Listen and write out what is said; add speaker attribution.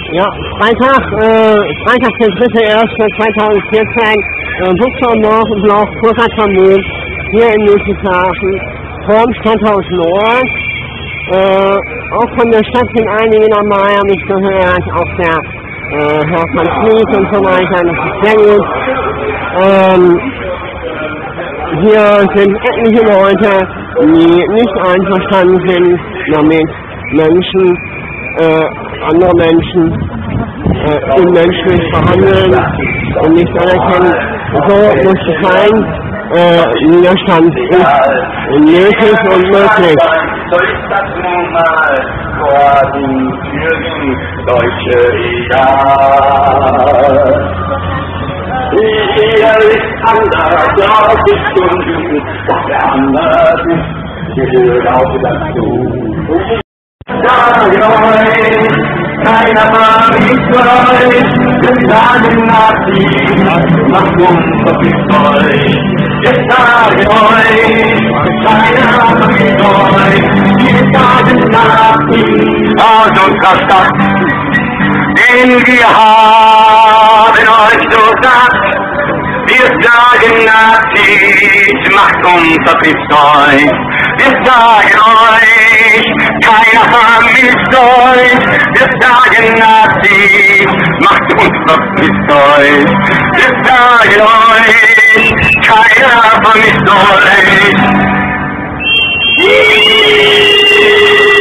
Speaker 1: Ja, Freitag der 3.1.2014, Buchstabenblock, Burkhard von Mühl, hier in Ludwigshafen, vorm Stadthaus Nord. Auch von der Stadt sind einige dabei, habe ich gehört, auch der Herr von Schmied und so weiter, das ist sehr gut. Hier sind etliche Leute, die nicht einverstanden sind, damit Menschen, andere Menschen unmenschlich behandeln und nicht anerkennen. So muss es sein. Widerstand ist nötig und möglich.
Speaker 2: So ist das nun mal vor den Türen deutsche Jahr. Hier ist anders, glaub ich schon, doch der anders ist, gehört auch dazu. Sag euch, keiner war mich euch, wir sagen Nazis, macht uns auf die euch. Ich sage euch, keiner war mich euch, wir sagen Nazis, aus unserer Stadt. Denn wir haben euch so satt, wir sagen Nazis, macht uns verpisst euch. Wir sagen euch, keiner vermisst euch. Wir sagen Nazis, macht uns verpisst euch. Wir sagen euch, keiner vermisst euch.